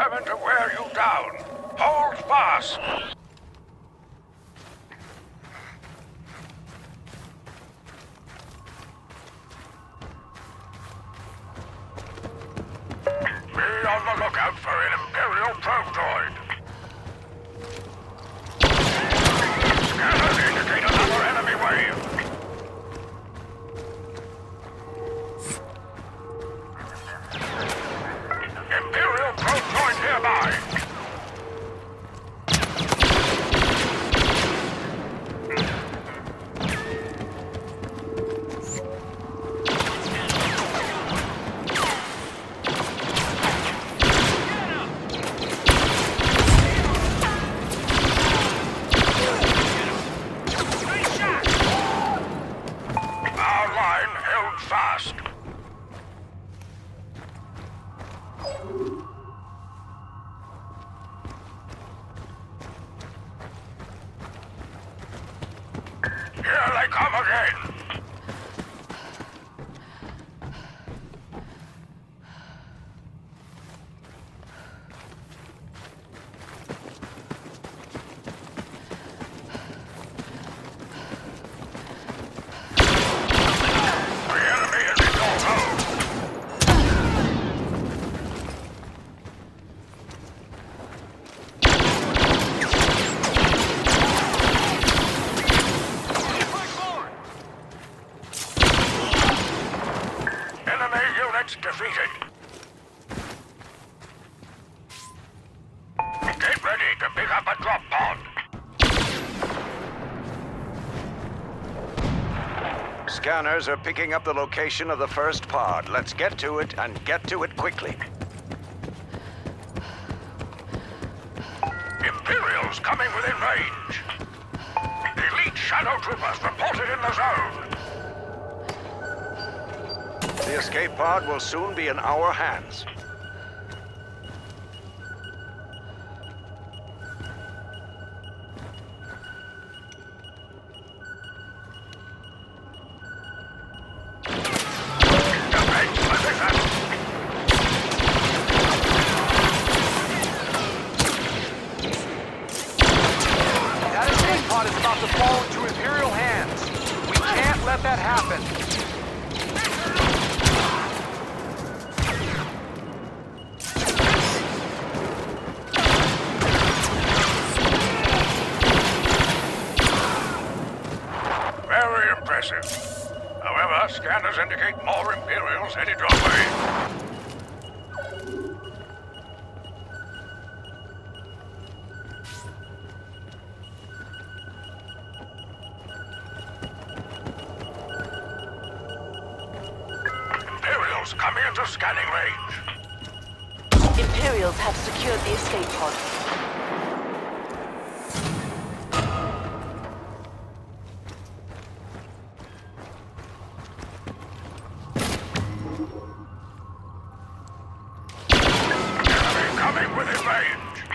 determined to wear you down. Hold fast. Be on the lookout for an Imperial probe droid. Scanners indicate another enemy wave. Imperial probe droid nearby. Our line held fast. Here they come again. The enemy is in your home. Enemy units defeated. Get ready to pick up a drop pod. Scanners are picking up the location of the first pod. Let's get to it, and get to it quickly. Imperials coming within range. Elite Shadow Troopers reported in the zone. The escape pod will soon be in our hands. Defense position. That escape pod is about to fall into Imperial hands. We can't let that happen. Very impressive. However, scanners indicate more Imperials headed your way. Imperials coming into scanning range. Imperials have secured the escape pod. Enemy coming within range.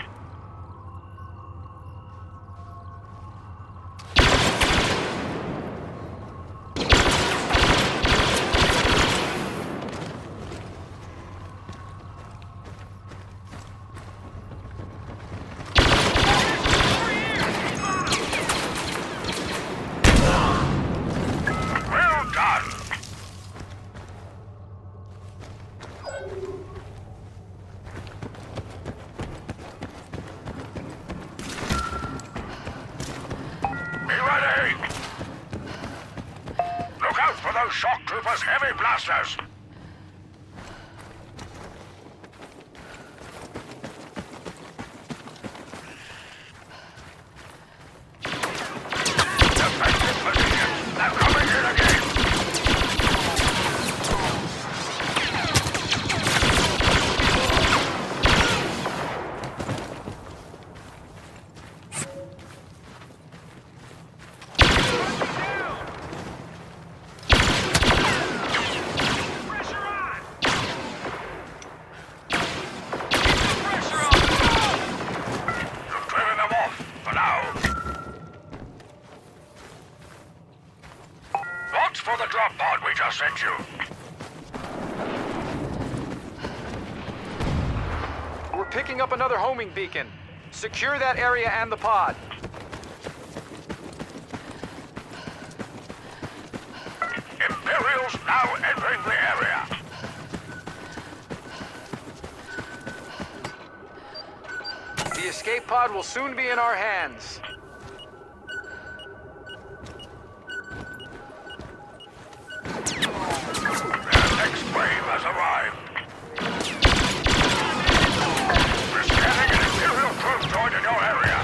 Well done. Be ready! Look out for those shock troopers' heavy blasters! Defensive position! They're coming in again! You've driven them off, for now. Watch for the drop pod we just sent you. We're picking up another homing beacon. Secure that area and the pod. Imperials now entering the area. The escape pod will soon be in our hands. Their next wave has arrived. We're scanning an Imperial troop joint in your area.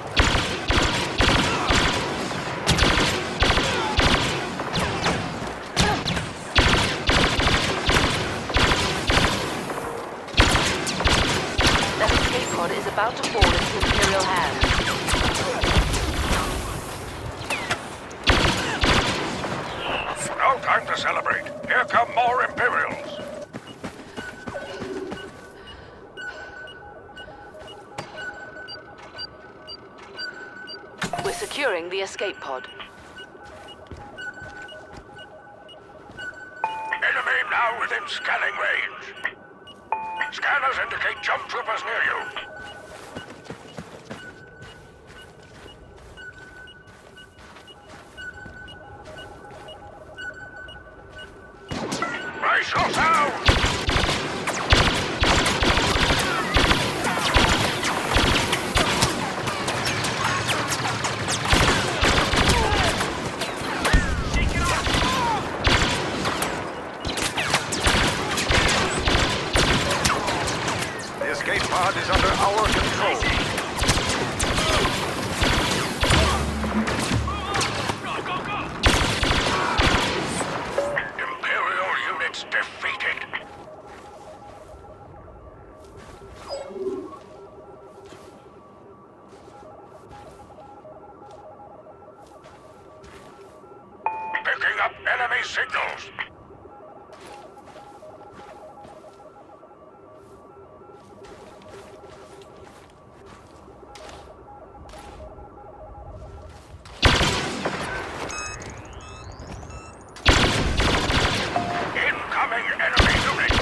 That escape pod is about to fall into Imperial hands. No time to celebrate. Here come more Imperials. We're securing the escape pod. Enemy now within scanning range. Scanners indicate jump troopers near you. Brace yourselves! The escape pod is under our control. Imperial units defeated. Picking up enemy signals. Incoming enemy unit.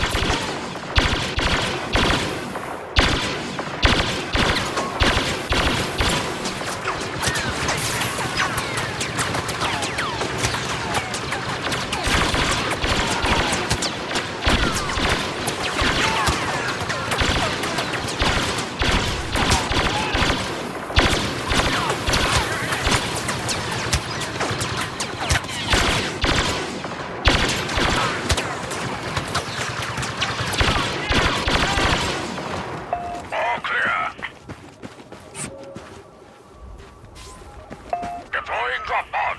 All clear. Deploying drop pod.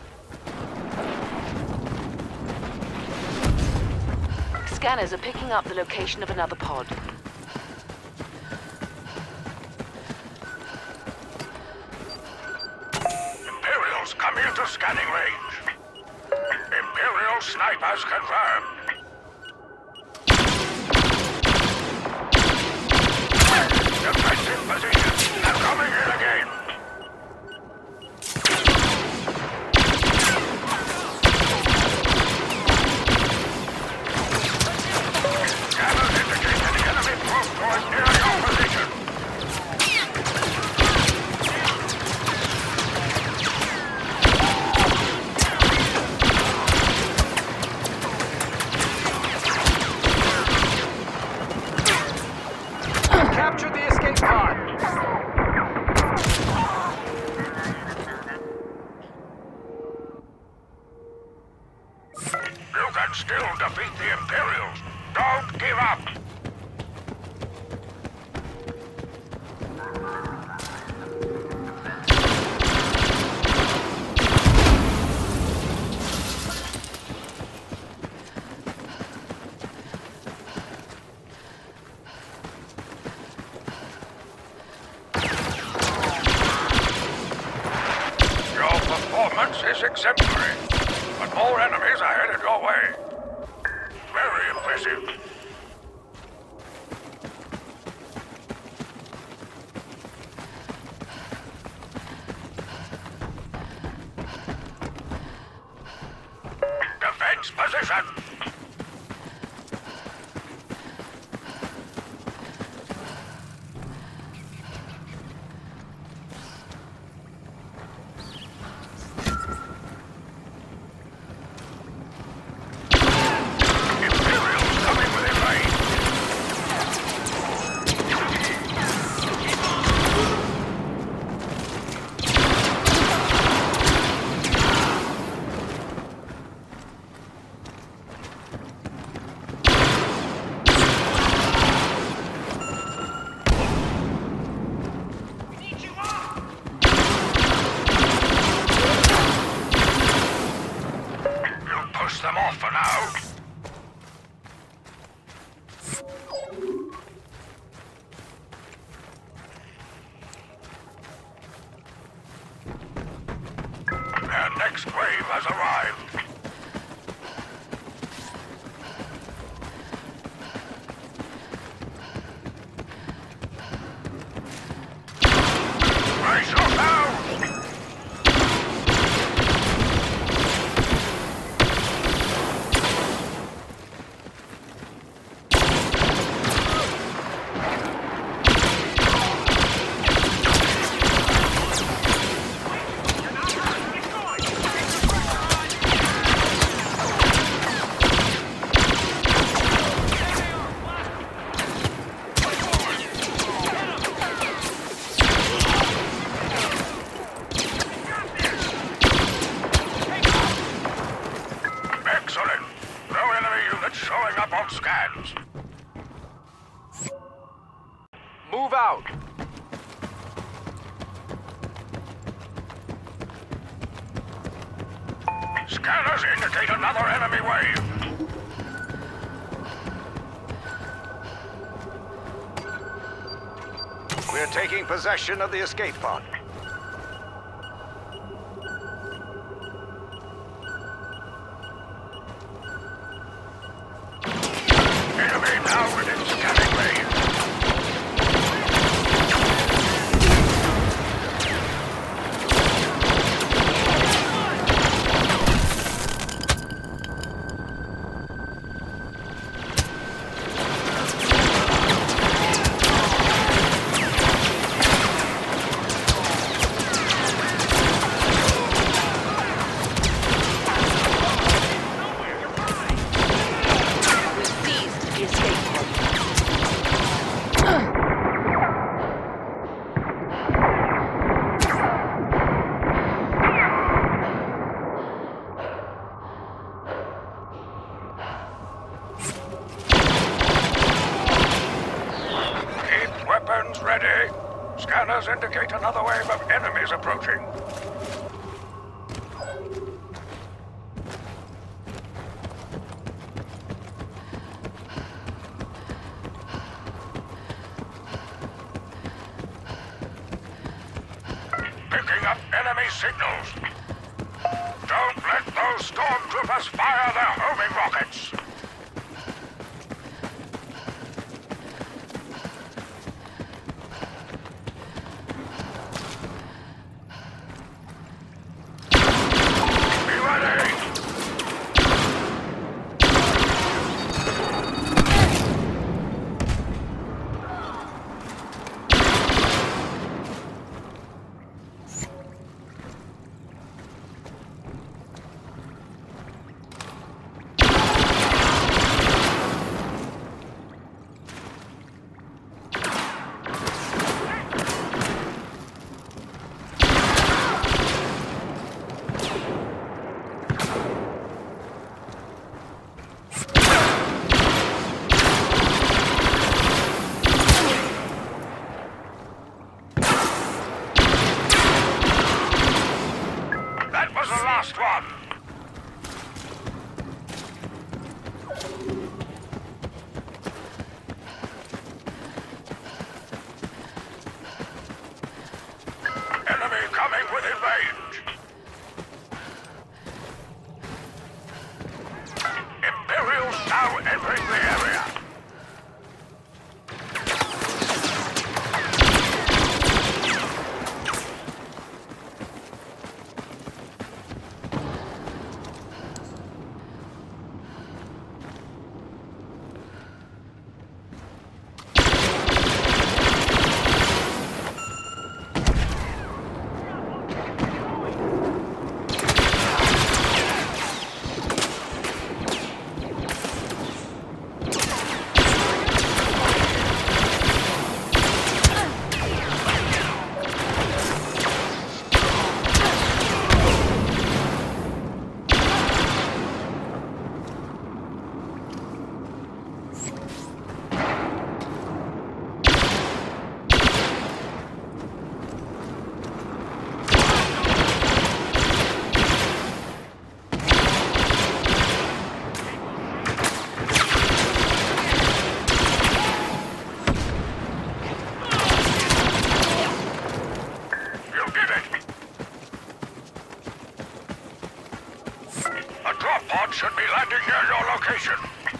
Scanners are picking up the location of another pod. Imperials coming into scanning range. Imperial snipers confirmed. Defensive position. They're coming in again. Scanners indicate an enemy troop force near your position. Capture the escape pod. You can still defeat the Imperials. Don't give up. Your performance is exemplary, but more enemies are headed your way. Very impressive. Defense position. them off for now. Their next wave has arrived. Brace yourselves! Excellent. No enemy units showing up on scans. Move out. Scanners indicate another enemy wave. We're taking possession of the escape pod. Enemy now within scanning range. We've seized the escape pod. Keep weapons ready. Scanners indicate another wave of enemies approaching. Picking up enemy signals. Don't let those stormtroopers fire their homing rockets. Be ready. That was the last one. Enemy coming within range. Imperials now entering the area. drop pod should be landing near your location.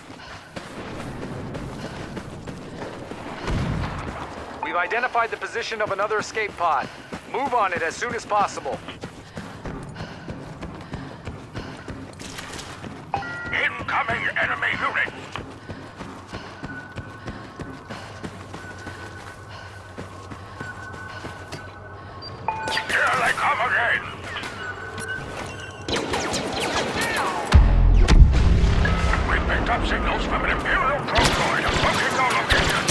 We've identified the position of another escape pod. Move on it as soon as possible. Incoming enemy unit. Here they come again. We picked up signals from an Imperial droid approaching our location.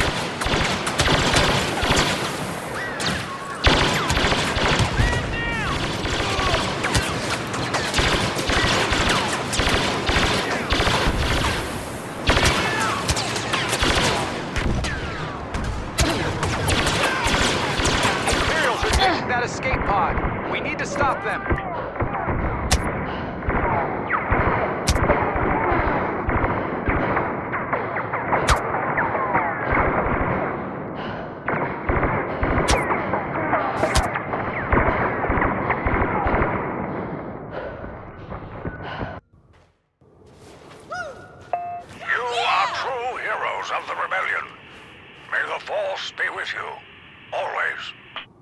Imperials are taking that escape pod. We need to stop them. You are true heroes of the rebellion. May the Force be with you, always.